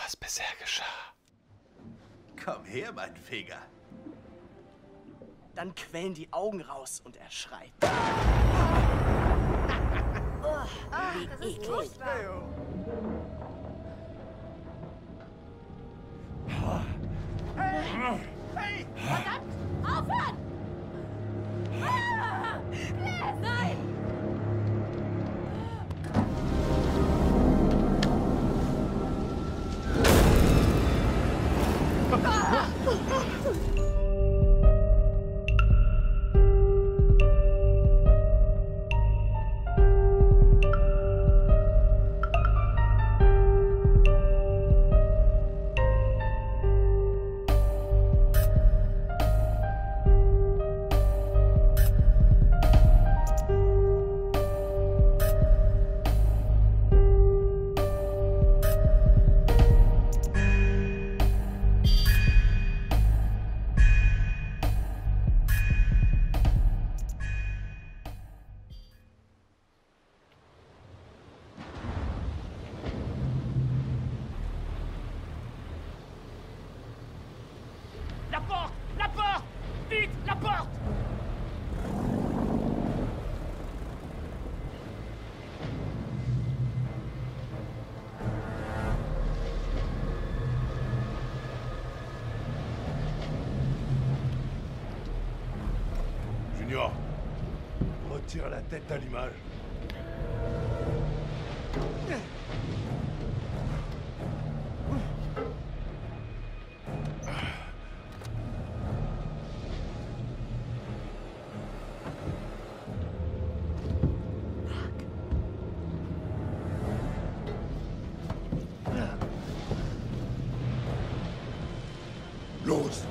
was bisher geschah. Komm her, mein Finger. Dann quellen die Augen raus und er schreit. Das ist furchtbar. Hey! Verdammt! Aufhören! Nein! La porte! La porte! Vite, la porte! Junior, retire la tête à l'image. Los!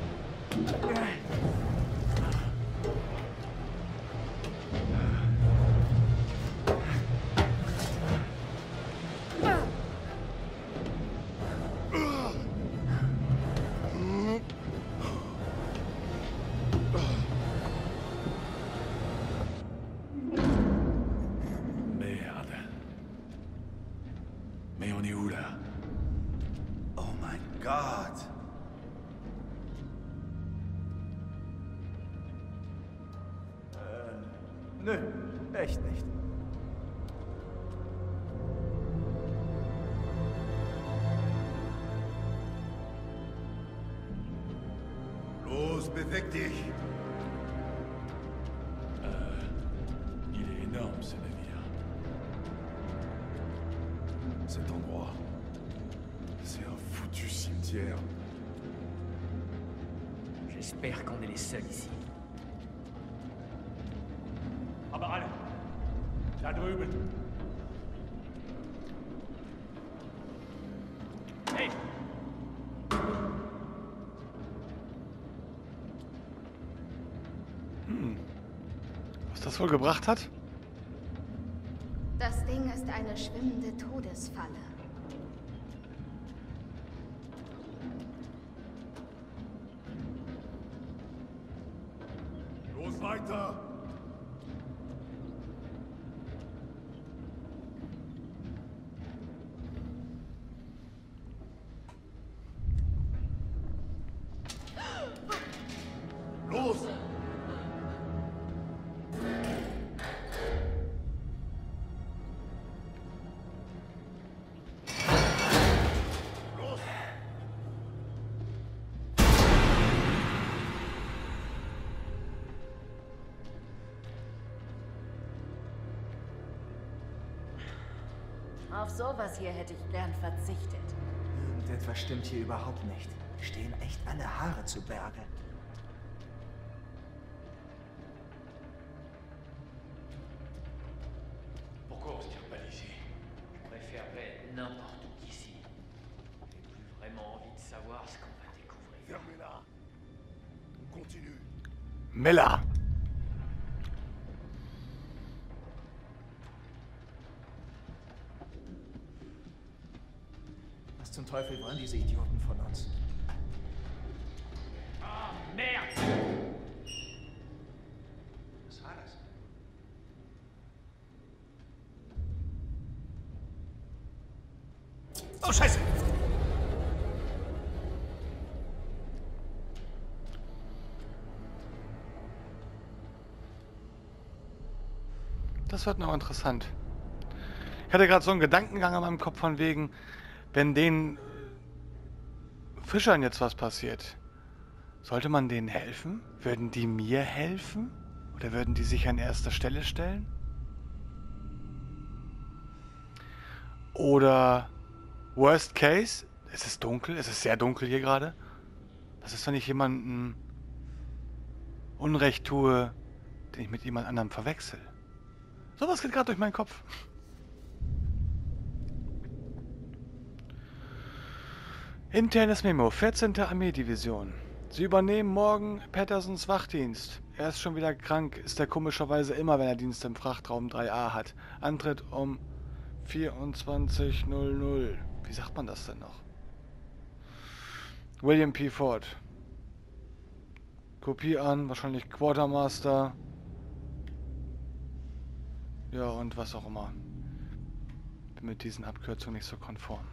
Merde. Mais on est où là? Oh mein Gott. Nö, echt nicht. Los, beweg dich! Il est énorme ce navire. Cet endroit, c'est un foutu cimetière. J'espère qu'on est les seuls ici. Aber alle! Da drüben! Hey! Was das wohl gebracht hat? Das Ding ist eine schwimmende Todesfalle. Los weiter! Los! Los! Auf sowas hier hätte ich gern verzichtet. Irgendetwas stimmt hier überhaupt nicht. Stehen echt alle Haare zu Berge. Pourquoi on se tire pas d'ici? Je préférerais n'importe où qu'ici. J'ai plus vraiment envie de savoir ce qu'on va découvrir. Fermez-la! On continue! Mella! Was zum Teufel wollen diese Idioten von uns? Ah, merde! Was war das? Oh, Scheiße! Das wird noch interessant. Ich hatte gerade so einen Gedankengang in meinem Kopf von wegen, wenn den Fischern jetzt was passiert, sollte man denen helfen? Würden die mir helfen? Oder würden die sich an erster Stelle stellen? Oder Worst Case, es ist dunkel, es ist sehr dunkel hier gerade. Was ist, wenn ich jemanden Unrecht tue, den ich mit jemand anderem verwechsel? Sowas geht gerade durch meinen Kopf. Internes Memo, 14. Armeedivision. Sie übernehmen morgen Pattersons Wachdienst. Er ist schon wieder krank, ist er komischerweise immer, wenn er Dienst im Frachtraum 3A hat. Antritt um 24:00. Wie sagt man das denn noch? William P. Ford. Kopie an, wahrscheinlich Quartermaster. Ja, und was auch immer. Bin mit diesen Abkürzungen nicht so konform.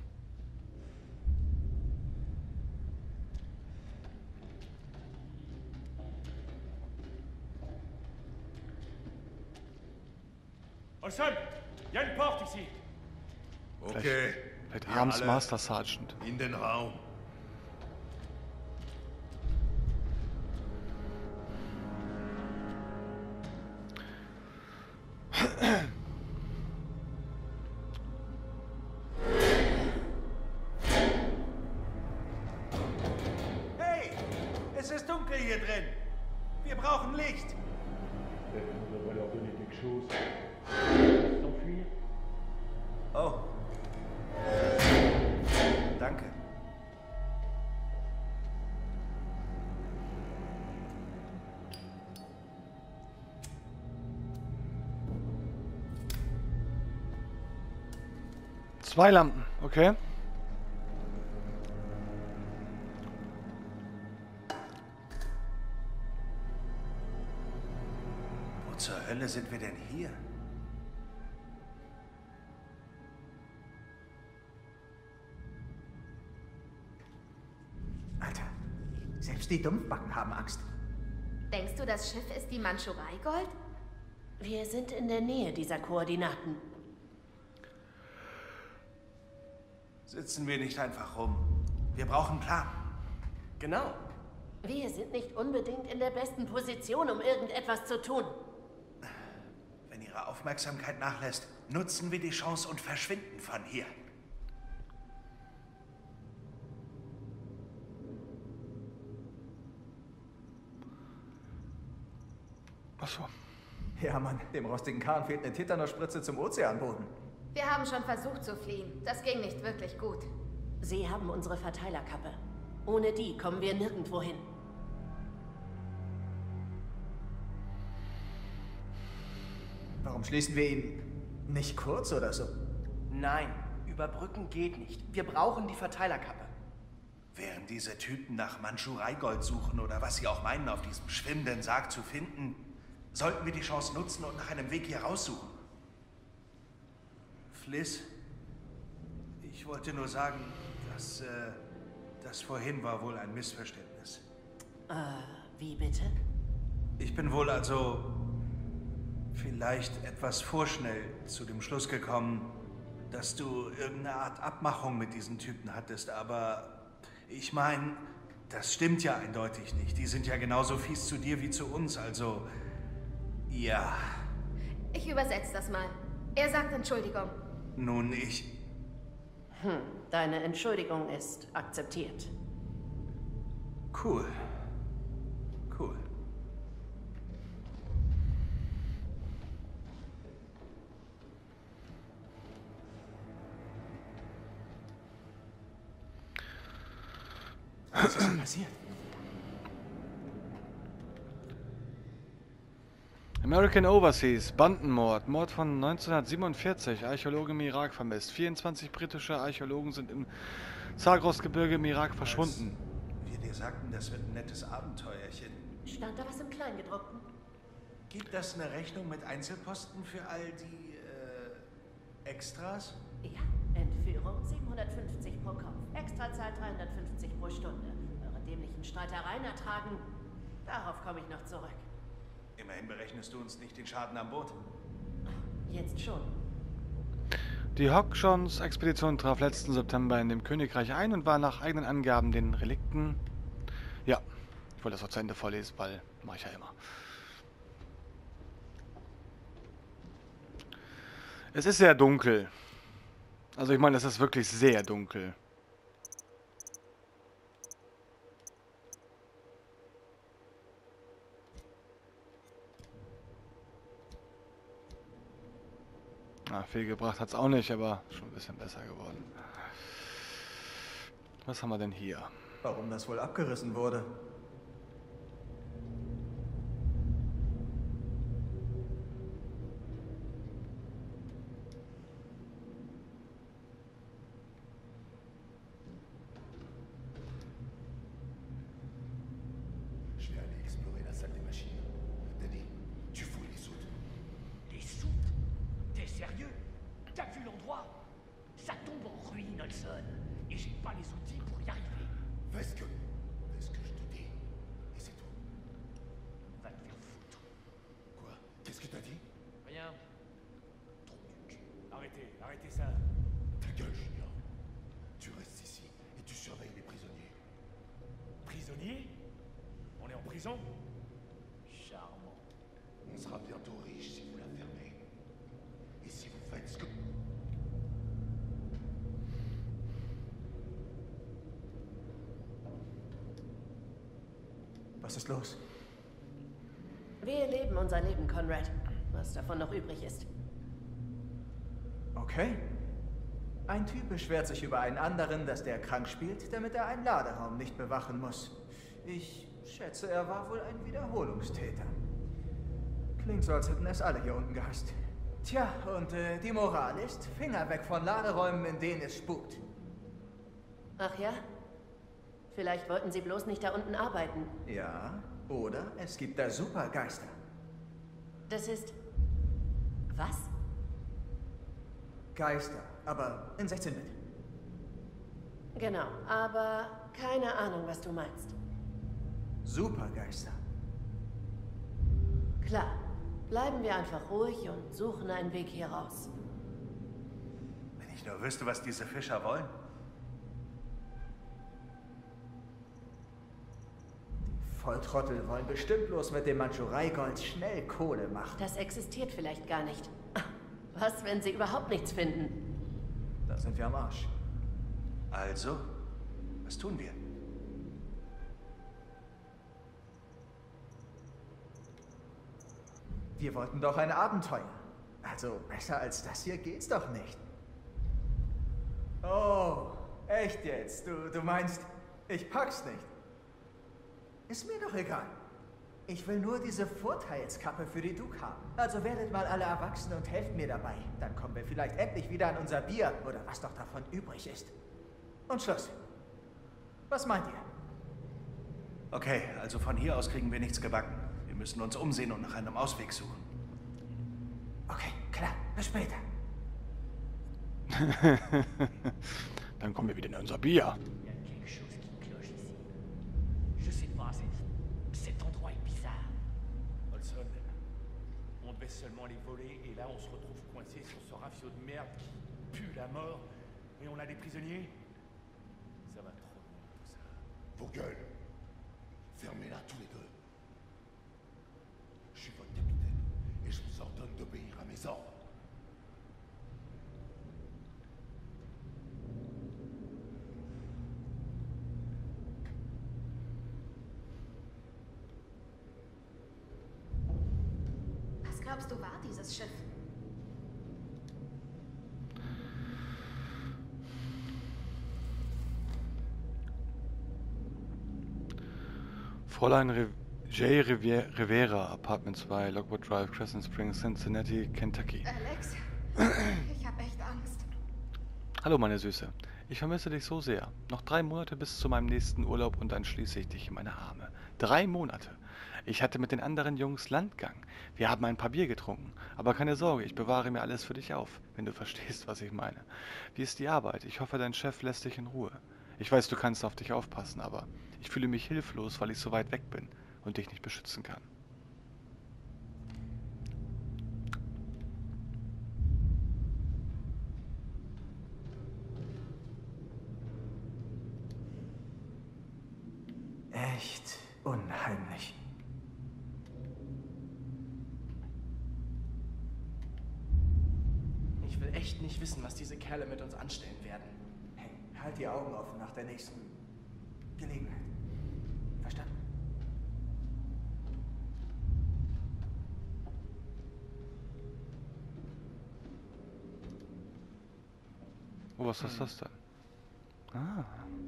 Ensemble, il y a une porte ici. Okay. Vielleicht Wir abends alle Master Sergeant. in den Raum. Hey, es ist dunkel hier drin. Wir brauchen Licht. Oh. Danke. Zwei Lampen, okay. Wo zur Hölle sind wir denn hier? Alter, selbst die Dumpfbacken haben Angst. Denkst du, das Schiff ist die Mandschurei-Gold? Wir sind in der Nähe dieser Koordinaten. Sitzen wir nicht einfach rum. Wir brauchen einen Plan. Genau. Wir sind nicht unbedingt in der besten Position, um irgendetwas zu tun. Wenn Ihre Aufmerksamkeit nachlässt, nutzen wir die Chance und verschwinden von hier. Achso. Ja, Mann, dem rostigen Kahn fehlt eine Tetanusspritze zum Ozeanboden. Wir haben schon versucht zu fliehen. Das ging nicht wirklich gut. Sie haben unsere Verteilerkappe. Ohne die kommen wir nirgendwo hin. Warum schließen wir ihn nicht kurz oder so? Nein, überbrücken geht nicht. Wir brauchen die Verteilerkappe. Während diese Typen nach Mandschurei-Gold suchen oder was sie auch meinen, auf diesem schwimmenden Sarg zu finden, sollten wir die Chance nutzen und nach einem Weg hier raussuchen. Fliss, ich wollte nur sagen, dass das vorhin war wohl ein Missverständnis. Wie bitte? Ich bin wohl also vielleicht etwas vorschnell zu dem Schluss gekommen, dass du irgendeine Art Abmachung mit diesen Typen hattest, aber ich meine, das stimmt ja eindeutig nicht. Die sind ja genauso fies zu dir wie zu uns, also ja. Ich übersetze das mal. Er sagt Entschuldigung. Nun, ich... Deine Entschuldigung ist akzeptiert. Cool. Cool. Was ist denn passiert? American Overseas, Bandenmord, Mord von 1947, Archäologe im Irak vermisst. 24 britische Archäologen sind im Zagros-Gebirge im Irak verschwunden. Wir dir sagten, das wird ein nettes Abenteuerchen. Stand da was im Kleingedruckten? Gibt das eine Rechnung mit Einzelposten für all die, Extras? Ja, Entführung 750 pro Kopf. Extrazahl 350 pro Stunde. Eure dämlichen Streitereien ertragen. Darauf komme ich noch zurück. Immerhin berechnest du uns nicht den Schaden am Boot. Jetzt schon. Die Hodgsons-Expedition traf letzten September in dem Königreich ein und war nach eigenen Angaben den Relikten... Ja, ich wollte das auch zu Ende vorlesen, weil mache ich ja immer. Es ist sehr dunkel. Also ich meine, es ist wirklich sehr dunkel. Na, viel gebracht hat es auch nicht, aber schon ein bisschen besser geworden. Was haben wir denn hier? Warum das wohl abgerissen wurde? Je vais aller explorer la salle des machines. Danny, tu fouilles les soutes. Les soutes? T'es sérieux? T'as vu l'endroit? Ça tombe en ruine, Olson. Et j'ai pas les outils pour y arriver. Fais ce que je te dis. Et c'est tout. Va te faire foutre. Quoi? Qu'est-ce que t'as dit? Rien. Trou du cul. Arrêtez ça. Ta gueule, Junior. Tu restes ici et tu surveilles les prisonniers. Prisonnier? On est en prison? Charmant. On sera bientôt riche si vous la fermez. Et si vous faites ce que... Was ist los? Wir leben unser Leben, Conrad. Was davon noch übrig ist. Okay. Ein Typ beschwert sich über einen anderen, dass der krank spielt, damit er einen Laderaum nicht bewachen muss. Ich schätze, er war wohl ein Wiederholungstäter. Klingt so, als hätten es alle hier unten gehasst. Tja, und die Moral ist, Finger weg von Laderäumen, in denen es spukt. Ach ja? Vielleicht wollten sie bloß nicht da unten arbeiten. Ja, oder es gibt da Supergeister. Das ist... Was? Geister, aber in 16-Bit. Genau, aber keine Ahnung, was du meinst. Supergeister. Klar, bleiben wir einfach ruhig und suchen einen Weg hier raus. Wenn ich nur wüsste, was diese Fischer wollen. Volltrottel wollen bestimmt bloß mit dem Mandschurei-Gold schnell Kohle machen. Das existiert vielleicht gar nicht. Was, wenn sie überhaupt nichts finden? Da sind wir am Arsch. Also, was tun wir? Wir wollten doch ein Abenteuer. Also besser als das hier geht's doch nicht. Oh, echt jetzt? Du meinst, ich pack's nicht? Ist mir doch egal. Ich will nur diese Vorteilskappe für die Duke haben. Also werdet mal alle erwachsen und helft mir dabei. Dann kommen wir vielleicht endlich wieder an unser Bier oder was doch davon übrig ist. Und Schluss. Was meint ihr? Okay, also von hier aus kriegen wir nichts gebacken. Wir müssen uns umsehen und nach einem Ausweg suchen. Okay, klar. Bis später. Dann kommen wir wieder in unser Bier. Il y a quelque chose qui cloche ici. Je sais pas, cet endroit est bizarre. Olson, on devait seulement les voler et là on se retrouve coincé sur ce rafio de merde qui pue la mort et on a des prisonniers. Ça va trop loin tout ça. Vos gueules. Fermez-la tous les deux. Je suis votre capitaine et je vous ordonne d'obéir à mes ordres. Was glaubst du, war dieses Schiff? Fräulein J. Rivera, Apartment 2, Lockwood Drive, Crescent Springs, Cincinnati, Kentucky. Alex, ich habe echt Angst. Hallo meine Süße, ich vermisse dich so sehr. Noch 3 Monate bis zu meinem nächsten Urlaub und dann schließe ich dich in meine Arme. 3 Monate. Ich hatte mit den anderen Jungs Landgang. Wir haben ein paar Bier getrunken. Aber keine Sorge, ich bewahre mir alles für dich auf, wenn du verstehst, was ich meine. Wie ist die Arbeit? Ich hoffe, dein Chef lässt dich in Ruhe. Ich weiß, du kannst auf dich aufpassen, aber ich fühle mich hilflos, weil ich so weit weg bin und dich nicht beschützen kann. echt unheimlich. Ich will echt nicht wissen, was diese Kerle mit uns anstellen werden. Hey, halt die Augen offen nach der nächsten Gelegenheit. Verstanden? Oh, was ist das denn? Ah.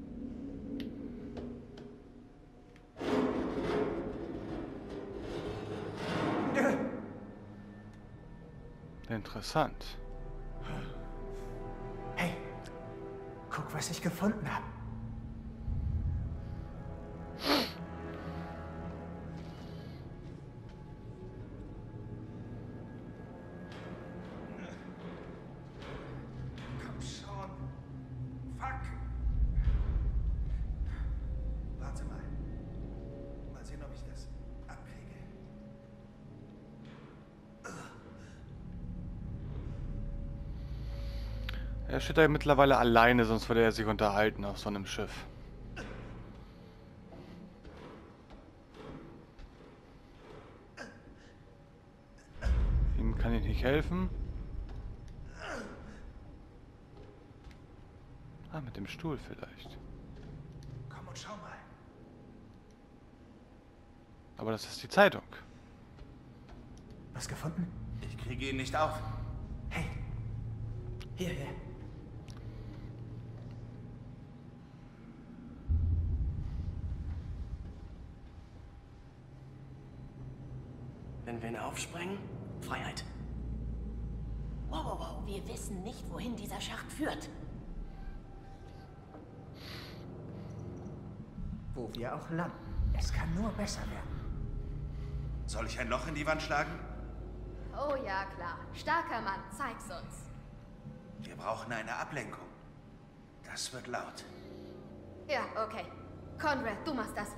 Interessant. Hey, guck, was ich gefunden habe. Komm schon. Fuck. Warte mal. Mal sehen, ob ich das abkriege. Er steht da mittlerweile alleine, sonst würde er sich unterhalten auf so einem Schiff. Ihm kann ich nicht helfen. Ah, mit dem Stuhl vielleicht. Komm und schau mal. Aber das ist die Zeitung. Was gefunden? Ich kriege ihn nicht auf. Hey, hier. Wenn wir ihn aufsprengen, Freiheit. Wow. Wir wissen nicht, wohin dieser Schacht führt. Wo wir auch landen. Es kann nur besser werden. Soll ich ein Loch in die Wand schlagen? Oh ja, klar. Starker Mann, zeig's uns. Wir brauchen eine Ablenkung. Das wird laut. Ja, okay. Conrad, du machst das.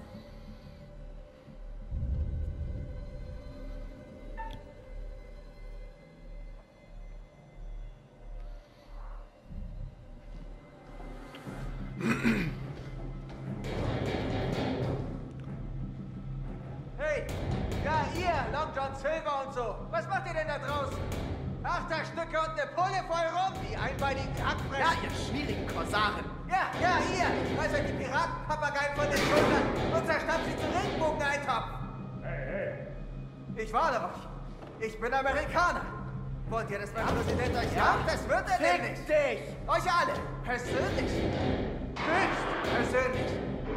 Hey, ja ihr, Long John Silver und so. Was macht ihr denn da draußen? Achterstücke und eine Pulle voll rum, die einbeinigen Hackfressen. Ja, ihr schwierigen Korsaren. Ja, ihr. Reißt euch die Piratenpapageien von den Schultern und zerstapft sie zu Regenbogeneintopf. Hey. Ich warne euch. Ich bin Amerikaner. Wollt ihr, dass mein Präsident euch jagt? Das wird er nämlich. Fick dich! Euch alle. Persönlich. Höchst persönlich.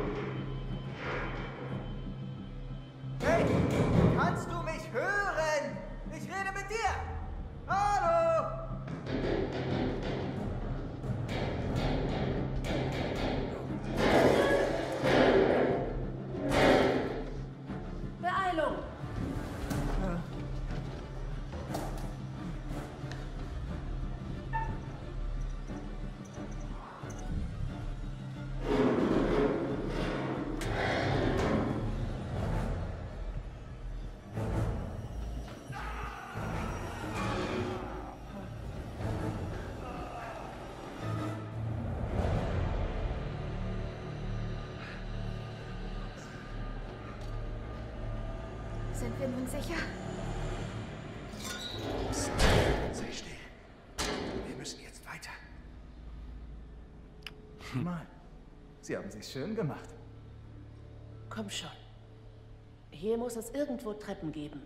Hey, kannst du mich hören? Ich rede mit dir. Hallo. Beeilung! Sind wir nun sicher? Sei still. Wir müssen jetzt weiter. Mal. Sie haben sich schön gemacht. Komm schon. Hier muss es irgendwo Treppen geben.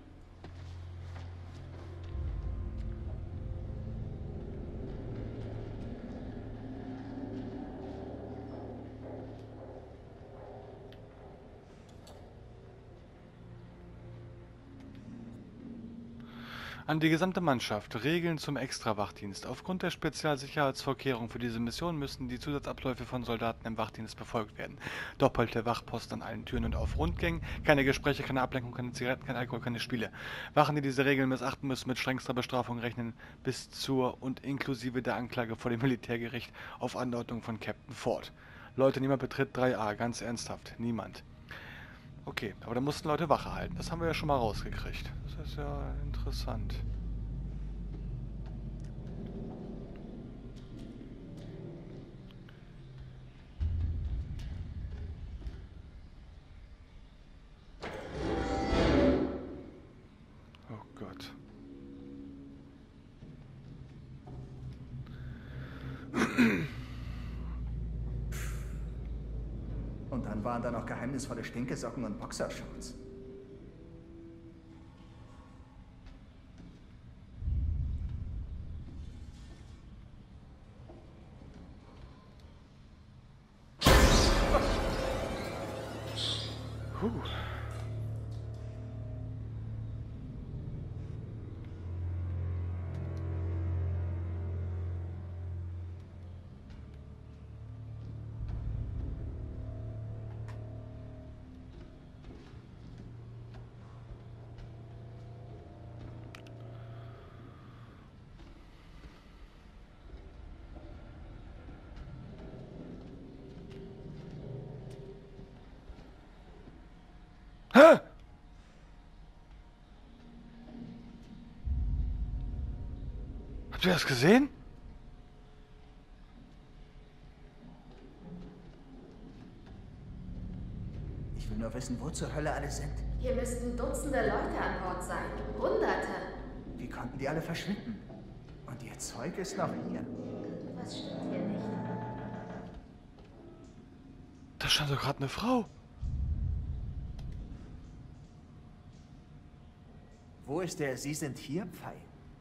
An die gesamte Mannschaft. Regeln zum Extrawachdienst. Aufgrund der Spezialsicherheitsvorkehrungen für diese Mission müssen die Zusatzabläufe von Soldaten im Wachdienst befolgt werden. Doppelte Wachposten an allen Türen und auf Rundgängen. Keine Gespräche, keine Ablenkung, keine Zigaretten, kein Alkohol, keine Spiele. Wachen, die diese Regeln missachten, müssen mit strengster Bestrafung rechnen, bis zur und inklusive der Anklage vor dem Militärgericht auf Anordnung von Captain Ford. Leute, niemand betritt 3A. Ganz ernsthaft. Niemand. Okay, aber da mussten Leute Wache halten. Das haben wir ja schon mal rausgekriegt. Das ist ja interessant. Und dann waren da noch geheimnisvolle Stinkesocken und Boxershorts. Hä? Habt ihr das gesehen? Ich will nur wissen, wo zur Hölle alle sind. Hier müssten Dutzende Leute an Bord sein. Hunderte. Wie konnten die alle verschwinden? Und ihr Zeug ist noch hier. Was stimmt hier nicht? Da stand doch gerade eine Frau. Wo ist der Sie sind hier Pfeil?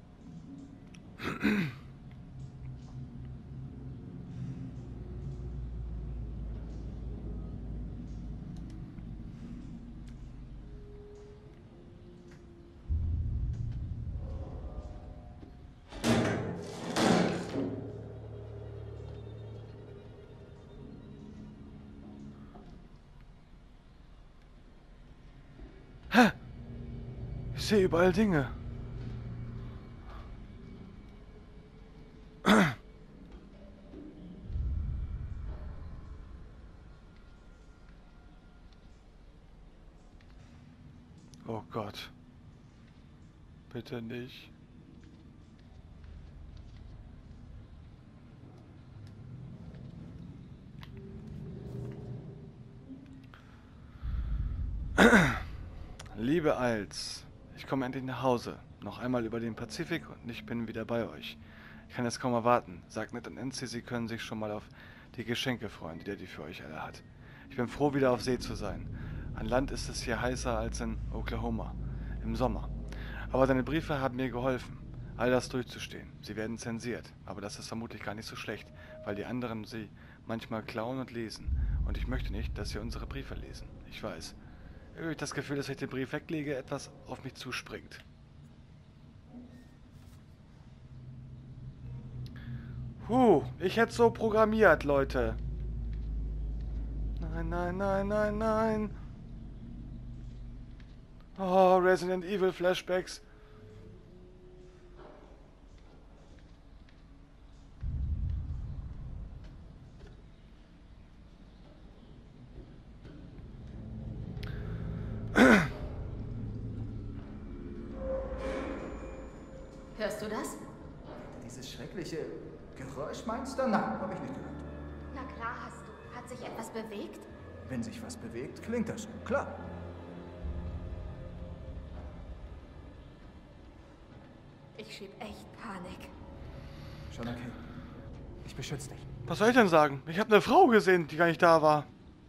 Hä? Ich sehe überall Dinge. Oh Gott. Bitte nicht. Liebe Als, ich komme endlich nach Hause. Noch einmal über den Pazifik und ich bin wieder bei euch. Ich kann es kaum erwarten. Sagt Ned und Nancy, sie können sich schon mal auf die Geschenke freuen, die Daddy für euch alle hat. Ich bin froh, wieder auf See zu sein. An Land ist es hier heißer als in Oklahoma im Sommer. Aber deine Briefe haben mir geholfen, all das durchzustehen. Sie werden zensiert, aber das ist vermutlich gar nicht so schlecht, weil die anderen sie manchmal klauen und lesen. Und ich möchte nicht, dass sie unsere Briefe lesen. Ich weiß. Ich habe das Gefühl, dass ich den Brief weglege, etwas auf mich zuspringt. Ich hätte so programmiert, Leute. Nein, nein, nein, nein, nein. Oh, Resident Evil Flashbacks. Hörst du das? Dieses schreckliche Geräusch meinst du? Nein, habe ich nicht gehört. Na klar hast du. Hat sich etwas bewegt? Wenn sich was bewegt, klingt das so. Klar. Ich schieb echt Panik. Schon okay. Ich beschütze dich. Was soll ich denn sagen? Ich habe eine Frau gesehen, die gar nicht da war.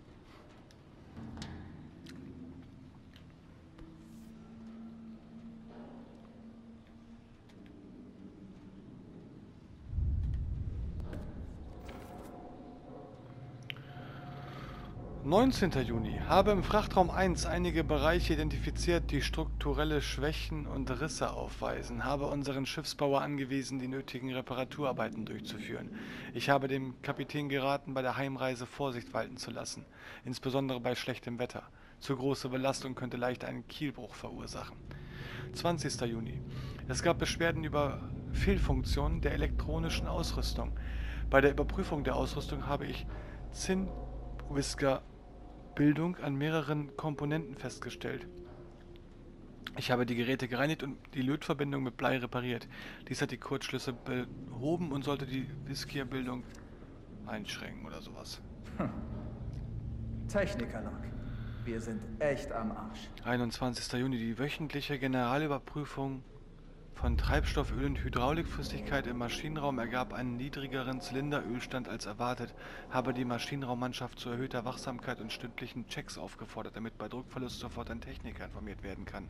»19. Juni. Habe im Frachtraum 1 einige Bereiche identifiziert, die strukturelle Schwächen und Risse aufweisen. Habe unseren Schiffsbauer angewiesen, die nötigen Reparaturarbeiten durchzuführen. Ich habe dem Kapitän geraten, bei der Heimreise Vorsicht walten zu lassen, insbesondere bei schlechtem Wetter. Zu große Belastung könnte leicht einen Kielbruch verursachen. 20. Juni. Es gab Beschwerden über Fehlfunktionen der elektronischen Ausrüstung. Bei der Überprüfung der Ausrüstung habe ich Zinnwhisker Bildung an mehreren Komponenten festgestellt. Ich habe die Geräte gereinigt und die Lötverbindung mit Blei repariert. Dies hat die Kurzschlüsse behoben und sollte die Whiskierbildung einschränken oder sowas. Technikerlog. Wir sind echt am Arsch. 21. Juni. Die wöchentliche Generalüberprüfung von Treibstofföl und Hydraulikflüssigkeit im Maschinenraum ergab einen niedrigeren Zylinderölstand als erwartet, habe die Maschinenraummannschaft zu erhöhter Wachsamkeit und stündlichen Checks aufgefordert, damit bei Druckverlust sofort ein Techniker informiert werden kann.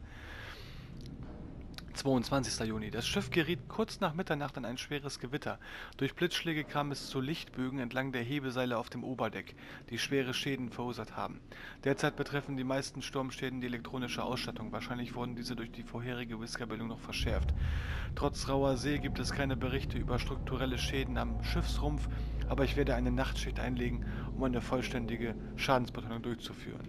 22. Juni. Das Schiff geriet kurz nach Mitternacht in ein schweres Gewitter. Durch Blitzschläge kam es zu Lichtbögen entlang der Hebeseile auf dem Oberdeck, die schwere Schäden verursacht haben. Derzeit betreffen die meisten Sturmschäden die elektronische Ausstattung. Wahrscheinlich wurden diese durch die vorherige Whiskerbildung noch verschärft. Trotz rauer See gibt es keine Berichte über strukturelle Schäden am Schiffsrumpf, aber ich werde eine Nachtschicht einlegen, um eine vollständige Schadensbetreuung durchzuführen.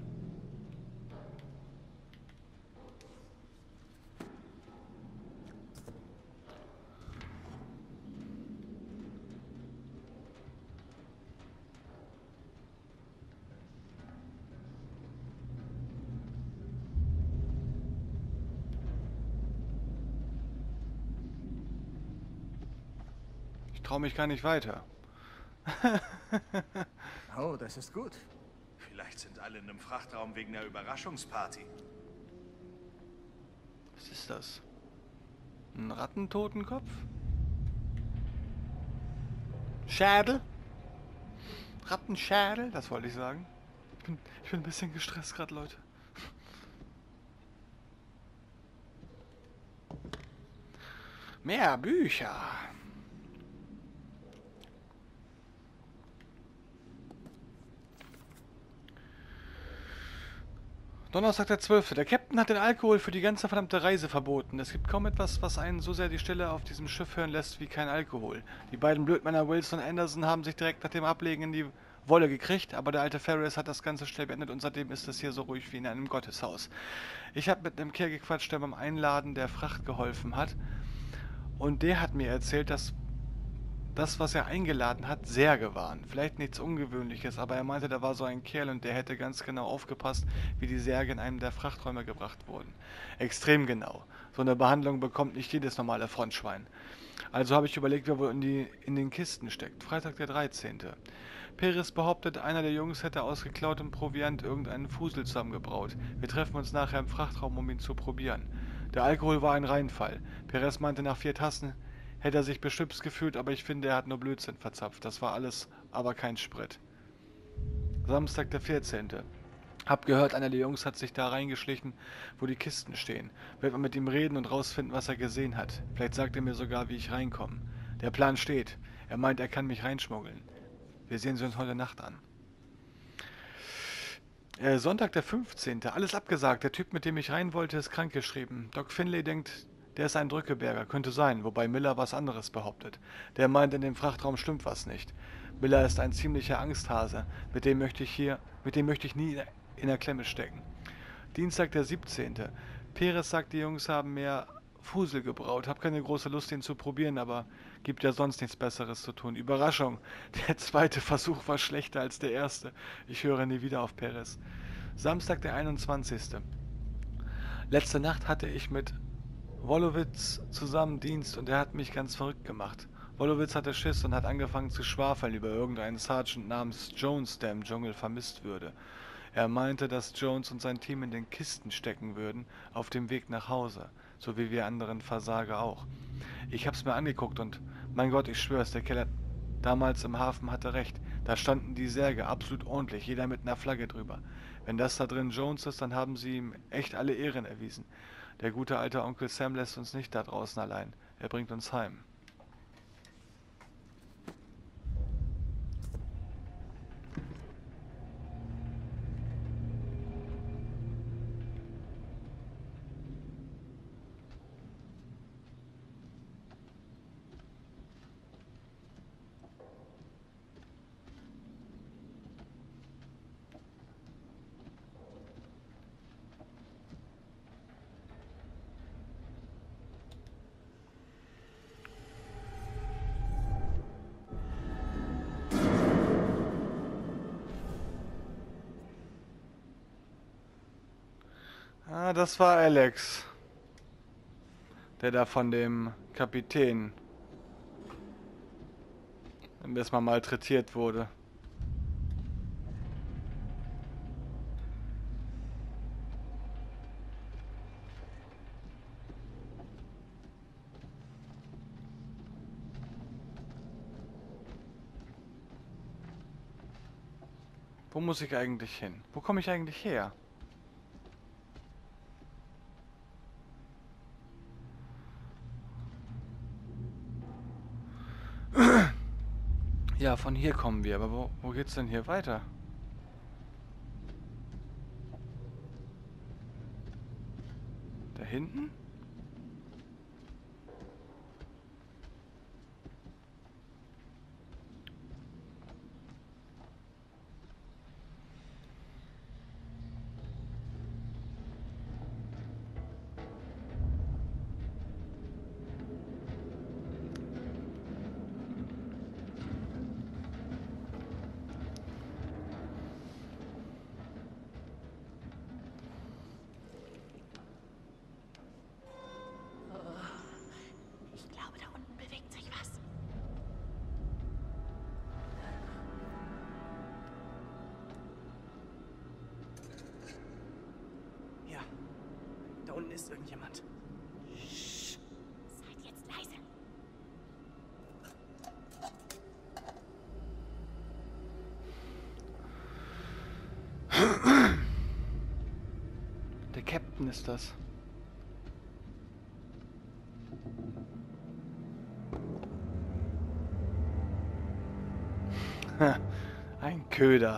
Ich traue mich gar nicht weiter. Oh, das ist gut. Vielleicht sind alle in einem Frachtraum wegen der Überraschungsparty. Was ist das? Ein Rattentotenkopf? Schädel? Rattenschädel? Das wollte ich sagen. Ich bin ein bisschen gestresst gerade, Leute. Mehr Bücher. Donnerstag der 12. Der Captain hat den Alkohol für die ganze verdammte Reise verboten. Es gibt kaum etwas, was einen so sehr die Stille auf diesem Schiff hören lässt wie kein Alkohol. Die beiden Blödmänner Wilson und Anderson haben sich direkt nach dem Ablegen in die Wolle gekriegt, aber der alte Ferris hat das Ganze schnell beendet und seitdem ist es hier so ruhig wie in einem Gotteshaus. Ich habe mit einem Kerl gequatscht, der beim Einladen der Fracht geholfen hat. Und der hat mir erzählt, dass das, was er eingeladen hat, Särge waren. Vielleicht nichts Ungewöhnliches, aber er meinte, da war so ein Kerl und der hätte ganz genau aufgepasst, wie die Särge in einem der Frachträume gebracht wurden. Extrem genau. So eine Behandlung bekommt nicht jedes normale Frontschwein. Also habe ich überlegt, wer wohl in den Kisten steckt. Freitag der 13. Peres behauptet, einer der Jungs hätte aus geklautem Proviant irgendeinen Fusel zusammengebraut. Wir treffen uns nachher im Frachtraum, um ihn zu probieren. Der Alkohol war ein Reinfall. Peres meinte, nach 4 Tassen hätte er sich beschwipst gefühlt, aber ich finde, er hat nur Blödsinn verzapft. Das war alles, aber kein Sprit. Samstag der 14. Hab gehört, einer der Jungs hat sich da reingeschlichen, wo die Kisten stehen. Werd mal mit ihm reden und rausfinden, was er gesehen hat. Vielleicht sagt er mir sogar, wie ich reinkomme. Der Plan steht. Er meint, er kann mich reinschmuggeln. Wir sehen sie uns heute Nacht an. Sonntag der 15. Alles abgesagt. Der Typ, mit dem ich rein wollte, ist krankgeschrieben. Doc Finlay denkt, der ist ein Drückeberger. Könnte sein, wobei Miller was anderes behauptet. Der meint, in dem Frachtraum stimmt was nicht. Miller ist ein ziemlicher Angsthase. Mit dem möchte ich nie in der Klemme stecken. Dienstag der 17. Peres sagt, die Jungs haben mehr Fusel gebraut. Hab keine große Lust, ihn zu probieren, aber gibt ja sonst nichts Besseres zu tun. Überraschung, der zweite Versuch war schlechter als der erste. Ich höre nie wieder auf Peres. Samstag der 21. Letzte Nacht hatte ich mit Wolowitz zusammen Dienst und er hat mich ganz verrückt gemacht. Wolowitz hatte Schiss und hat angefangen zu schwafeln über irgendeinen Sergeant namens Jones, der im Dschungel vermisst würde. Er meinte, dass Jones und sein Team in den Kisten stecken würden, auf dem Weg nach Hause, so wie wir anderen Versager auch. Ich hab's mir angeguckt und, mein Gott, ich schwör's, der Kerl damals im Hafen hatte recht. Da standen die Särge absolut ordentlich, jeder mit einer Flagge drüber. Wenn das da drin Jones ist, dann haben sie ihm echt alle Ehren erwiesen. Der gute alte Onkel Sam lässt uns nicht da draußen allein. Er bringt uns heim. Ah, das war Alex. Der da von dem Kapitän erstmal malträtiert wurde. Wo muss ich eigentlich hin? Wo komme ich eigentlich her? Ja, von hier kommen wir, aber wo geht's denn hier weiter? Da hinten? Ich glaube, da unten bewegt sich was. Ja, da unten ist irgendjemand. Seid jetzt leise. Der Captain ist das. Ein Köder.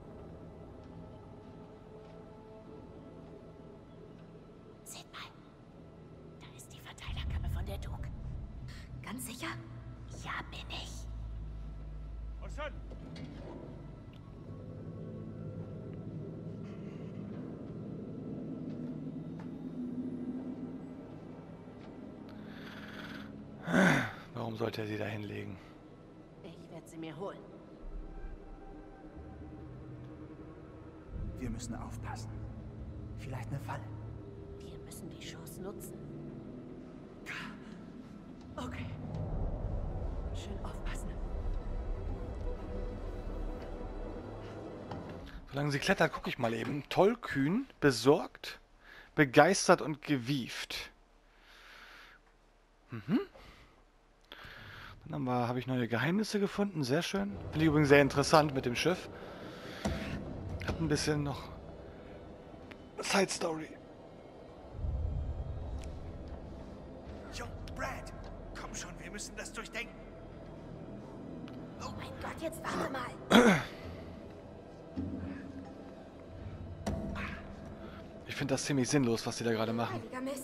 Seht mal. Da ist die Verteilerkappe von der Duke. Ganz sicher? Ja, bin ich. Olson! Warum sollte er sie da hinlegen? Ich werde sie mir holen. Wir müssen aufpassen. Vielleicht eine Falle. Wir müssen die Chance nutzen. Okay. Schön aufpassen. Solange sie klettert, gucke ich mal eben. Tollkühn, besorgt, begeistert und gewieft. Dann habe ich neue Geheimnisse gefunden. Sehr schön. Finde ich übrigens sehr interessant mit dem Schiff. Hat ein bisschen noch Side Story. Jo, Brad, komm schon, wir müssen das durchdenken. Oh mein Gott, jetzt warte mal. Ich finde das ziemlich sinnlos, was sie da gerade machen. Heiliger Mist.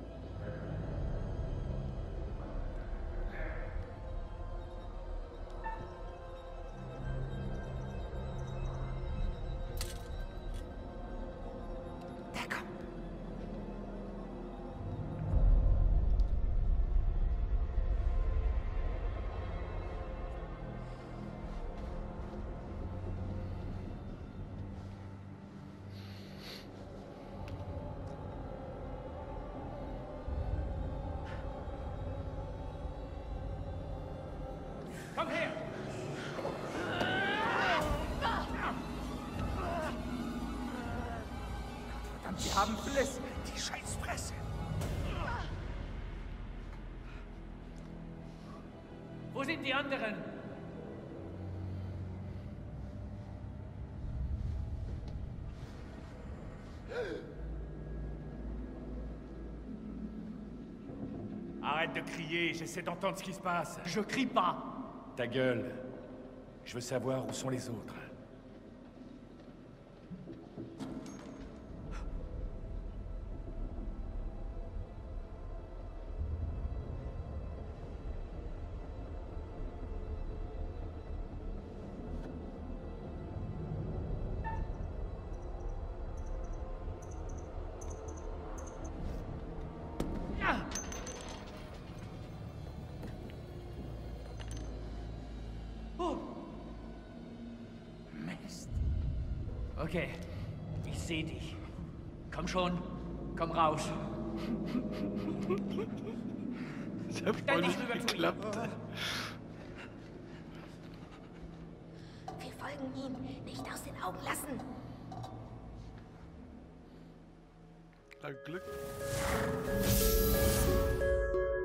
Komm her! Verdammt, wir haben Bliss. Die Scheißfresse. Wo sind die anderen? Arrête de crier, j'essaie d'entendre ce qui se passe. Je crie pas. Ta gueule. Je veux savoir où sont les autres. Okay, ich sehe dich. Komm schon, komm raus. Das hat voll nicht geklappt. Wir folgen ihm. Nicht aus den Augen lassen. Glück.